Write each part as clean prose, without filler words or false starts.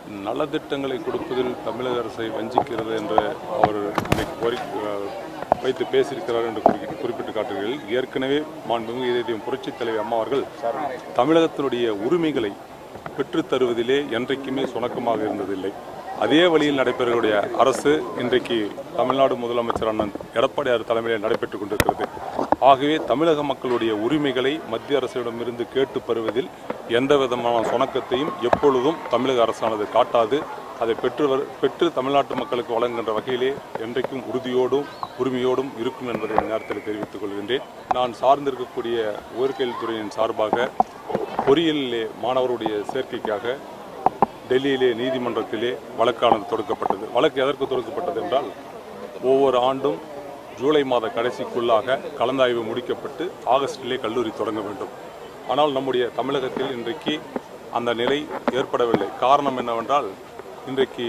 நலத்திட்டங்களை கொடுப்பதில் தமிழக அரசை வஞ்சிக்கிறது என்று அவர் வைத்து பேசியிருக்கிறார் என்று குறிப்பிட்டு காட்டுகிறீர்கள். ஏற்கனவே மாண்புமிகு இதயம் புரட்சித் தலைவி அம்மா அவர்கள் தமிழகத்தினுடைய உரிமைகளை பெற்றுத்தருவதிலே என்றைக்குமே சுணக்கமாக இருந்ததில்லை. அதே வழியில் நடைபெறக்கூடிய அரசு இன்றைக்கு தமிழ்நாடு முதலமைச்சர் அண்ணன் எடப்பாடியார் தலைமையில் நடைபெற்றுக் கொண்டிருக்கிறது. ஆகவே தமிழக மக்களுடைய உரிமைகளை மத்திய அரசிடமிருந்து கேட்டு பெறுவதில் எந்த விதமான சுணக்கத்தையும் எப்பொழுதும் தமிழக அரசானது காட்டாது. அதை பெற்று தமிழ்நாட்டு மக்களுக்கு வழங்குகின்ற வகையிலே என்றைக்கும் உறுதியோடும் உரிமையோடும் இருக்கும் என்பதை நேரத்தில் தெரிவித்துக் கொள்கின்றேன். நான் சார்ந்திருக்கக்கூடிய உயர்கல்வித்துறையின் சார்பாக பொறியியலிலே மாணவருடைய சேர்க்கைக்காக டெல்லியிலே நீதிமன்றத்திலே வழக்கானது தொடுக்கப்பட்டது. வழக்கு எதற்கு தொடுக்கப்பட்டது என்றால், ஒவ்வொரு ஆண்டும் ஜூலை மாத கடைசிக்குள்ளாக கலந்தாய்வு முடிக்கப்பட்டு ஆகஸ்டிலே கல்லூரி தொடங்க வேண்டும். ஆனால் நம்முடைய தமிழகத்தில் இன்றைக்கு அந்த நிலை ஏற்படவில்லை. காரணம் என்னவென்றால், இன்றைக்கு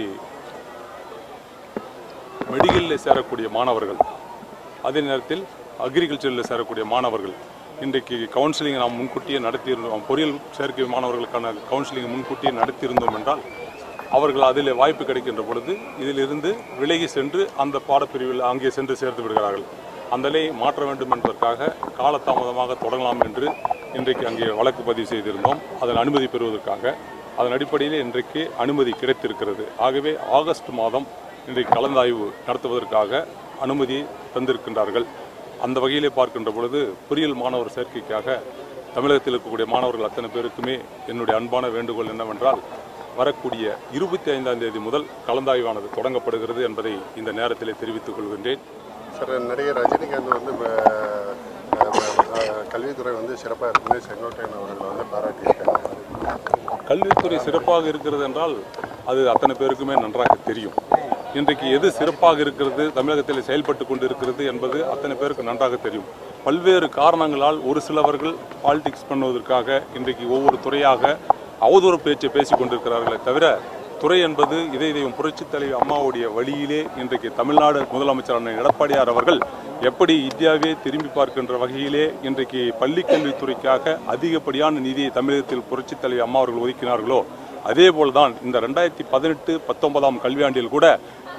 மெடிக்கலில் சேரக்கூடிய மாணவர்கள், அதே நேரத்தில் அக்ரிகல்ச்சரில் சேரக்கூடிய மாணவர்கள் இன்றைக்கு கவுன்சிலிங் நாம் முன்கூட்டியே நடத்தியிருந்தோம். பொறியியல் சேர்க்கை மாணவர்களுக்கான கவுன்சிலிங் முன்கூட்டியே நடத்தியிருந்தோம் என்றால் அவர்கள் அதில் வாய்ப்பு கிடைக்கின்ற பொழுது இதிலிருந்து விலகி சென்று அந்த பாடப்பிரிவில் அங்கே சென்று சேர்த்து விடுகிறார்கள். அந்த நிலையை மாற்ற வேண்டும் என்பதற்காக காலதாமதமாக தொடங்கலாம் என்று இன்றைக்கு அங்கே வழக்கு பதிவு செய்திருந்தோம். அதன் அனுமதி பெறுவதற்காக அதன் அடிப்படையில் இன்றைக்கு அனுமதி கிடைத்திருக்கிறது. ஆகவே ஆகஸ்ட் மாதம் இன்றைக்கு கலந்தாய்வு நடத்துவதற்காக அனுமதி தந்திருக்கின்றார்கள். அந்த வகையிலே பார்க்கின்ற பொழுது பொறியியல் மாணவர் சேர்க்கைக்காக தமிழகத்தில் இருக்கக்கூடிய மாணவர்கள் அத்தனை பேருக்குமே என்னுடைய அன்பான வேண்டுகோள் என்னவென்றால், வரக்கூடிய 25ஆம் தேதி முதல் கலந்தாய்வானது தொடங்கப்படுகிறது என்பதை இந்த நேரத்திலே தெரிவித்துக் கொள்கின்றேன். சார், நடிகர் ரஜினிகாந்த் கல்வித்துறை சிறப்பாக இருக்குன்னு செங்கோட்டையன் அவர்கள் பாராட்டியிருக்காங்க. கல்வித்துறை சிறப்பாக இருக்கிறது என்றால் அது அத்தனை பேருக்குமே நன்றாக தெரியும். இன்றைக்கு எது சிறப்பாக இருக்கிறது, தமிழகத்தில் செயல்பட்டு கொண்டு இருக்கிறது என்பது அத்தனை பேருக்கு நன்றாக தெரியும். பல்வேறு காரணங்களால் ஒரு சிலவர்கள் பாலிடிக்ஸ் பண்ணுவதற்காக இன்றைக்கு ஒவ்வொரு துறையாக அவதூறு பேச்சை பேசிக் கொண்டிருக்கிறார்களே தவிர, துறை என்பது இதயம் புரட்சித் தலைவி அம்மாவுடைய வழியிலே இன்றைக்கு தமிழ்நாடு முதலமைச்சர் அண்ணன் எடப்பாடியார் அவர்கள் எப்படி இந்தியாவே திரும்பி பார்க்கின்ற வகையிலே இன்றைக்கு பள்ளிக்கல்வித்துறைக்காக அதிகப்படியான நிதியை தமிழகத்தில் புரட்சித் தலைவி அம்மா அவர்கள் ஒதுக்கினார்களோ, அதேபோல்தான் இந்த 2018-19 கல்வியாண்டில் கூட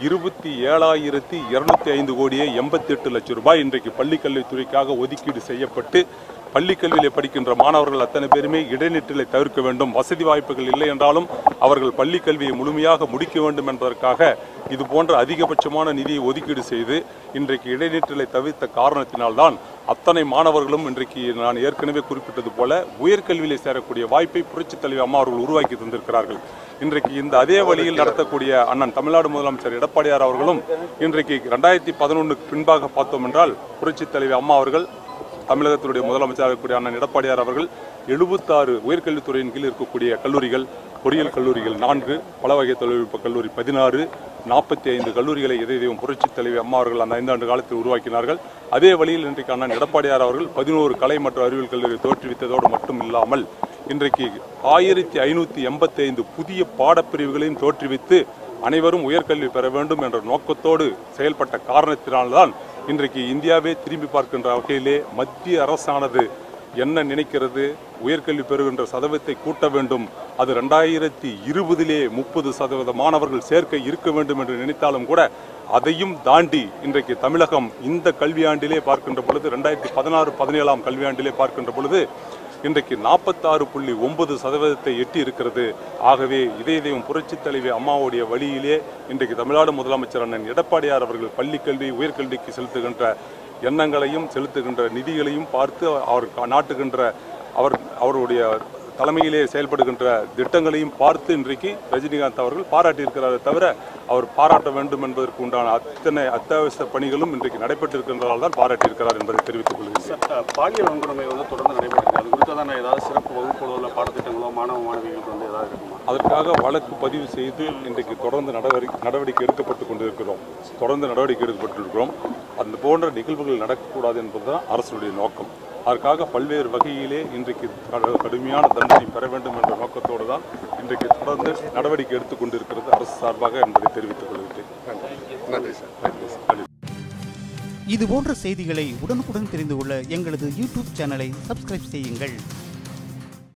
27,205 கோடியே 88 லட்சம் ரூபாய் இன்றைக்கு பள்ளிக்கல்வித்துறைக்காக ஒதுக்கீடு செய்யப்பட்டு பள்ளிக்கல்வியிலே படிக்கின்ற மாணவர்கள் அத்தனை பேருமே இடைநிற்றலை தவிர்க்க வேண்டும். வசதி வாய்ப்புகள் இல்லை என்றாலும் அவர்கள் பள்ளிக்கல்வியை முழுமையாக முடிக்க வேண்டும் என்பதற்காக இது போன்ற அதிகபட்சமான நிதியை ஒதுக்கீடு செய்து இன்றைக்கு இடைநிற்றலை தவிர்த்த காரணத்தினால்தான் அத்தனை மாணவர்களும் இன்றைக்கு நான் ஏற்கனவே குறிப்பிட்டது போல உயர்கல்வியிலே சேரக்கூடிய வாய்ப்பை புரட்சித் தலைவி அம்மா அவர்கள் உருவாக்கி தந்திருக்கிறார்கள். இன்றைக்கு இந்த அதே வழியில் நடத்தக்கூடிய அண்ணன் தமிழ்நாடு முதலமைச்சர் எடப்பாடியார் அவர்களும் இன்றைக்கு 2011 பின்பாக பார்த்தோம் என்றால் புரட்சித் தலைவி அம்மா அவர்கள் தமிழகத்தினுடைய முதலமைச்சராக இருக்கக்கூடிய அண்ணன் எடப்பாடியார் அவர்கள் 76 உயர்கல்வித்துறையின் கீழ் இருக்கக்கூடிய கல்லூரிகள், பொறியியல் கல்லூரிகள் 4, பல வகை தொழில்நுட்ப கல்லூரி 16, 45 கல்லூரிகளை இதயம் புரட்சித் தலைவி அம்மா அவர்கள் அந்த 5 ஆண்டு காலத்தில் உருவாக்கினார்கள். அதே வழியில் இன்றைக்கு அண்ணன் எடப்பாடியார் அவர்கள் 11 கலை மற்றும் அறிவியல் கல்லூரியை தோற்றுவித்ததோடு மட்டும் இல்லாமல் இன்றைக்கு 1585 புதிய பாடப்பிரிவுகளையும் தோற்றுவித்து அனைவரும் உயர்கல்வி பெற வேண்டும் என்ற நோக்கத்தோடு செயல்பட்ட காரணத்தினால்தான் இன்றைக்கு இந்தியாவே திரும்பி பார்க்கின்ற வகையிலே மத்திய அரசானது என்ன நினைக்கிறது, உயர்கல்வி பெறுகின்ற சதவீதத்தை கூட்ட வேண்டும், அது 2020 30% மாணவர்கள் சேர்க்கை இருக்க வேண்டும் என்று நினைத்தாலும் கூட அதையும் தாண்டி இன்றைக்கு தமிழகம் இந்த கல்வியாண்டிலே பார்க்கின்ற பொழுது 2016-17 கல்வியாண்டிலே பார்க்கின்ற பொழுது இன்றைக்கு 46.9% எட்டி இருக்கிறது. ஆகவே இதயம் புரட்சித் தலைவி அம்மாவுடைய வழியிலே இன்றைக்கு தமிழ்நாடு முதலமைச்சர் அண்ணன் எடப்பாடியார் அவர்கள் பள்ளிக்கல்வி உயர்கல்விக்கு செலுத்துகின்ற எண்ணங்களையும் செலுத்துகின்ற நிதிகளையும் பார்த்து அவர் நாட்டுகின்ற அவருடைய தலைமையிலே செயல்படுகின்ற திட்டங்களையும் பார்த்து இன்றைக்கு ரஜினிகாந்த் அவர்கள் பாராட்டியிருக்கிறாரே தவிர, அவர் பாராட்ட வேண்டும் என்பதற்கு உண்டான அத்தனை அத்தியாவசிய பணிகளும் இன்றைக்கு நடைபெற்றிருக்கின்றதால் தான் பாராட்டியிருக்கிறார் என்பதை தெரிவித்துக் கொள்கிறேன். பாலியல் வன்கொடுமை தொடர்ந்து நடைபெற்றிருக்கு. அது குறித்து தான் ஏதாவது சிறப்பு வகுப்புகளோ பாடத்திட்டங்களோ மாணவ மாணவிகளுக்கு ஏதாவது இருக்குமா? அதற்காக வழக்கு பதிவு செய்து இன்றைக்கு தொடர்ந்து நடவடிக்கை எடுக்கப்பட்டுக் கொண்டிருக்கிறோம். அந்த போன்ற நிகழ்வுகள் நடக்கக்கூடாது என்பதுதான் அரசுடைய நோக்கம். அதற்காக பல்வேறு வகையிலே இன்றைக்கு கடுமையான தண்டனை பெற வேண்டும் என்ற நோக்கத்தோடு தான் இன்றைக்கு தொடர்ந்து நடவடிக்கை எடுத்துக்கொண்டிருக்கிறது அரசு சார்பாக என்பதை தெரிவித்துக் கொள்கிறேன். நன்றி சார். இதுபோன்ற செய்திகளை உடனுக்குடன் தெரிந்து கொள்ள எங்களது யூடியூப் சேனலை சப்ஸ்கிரைப் செய்யுங்கள்.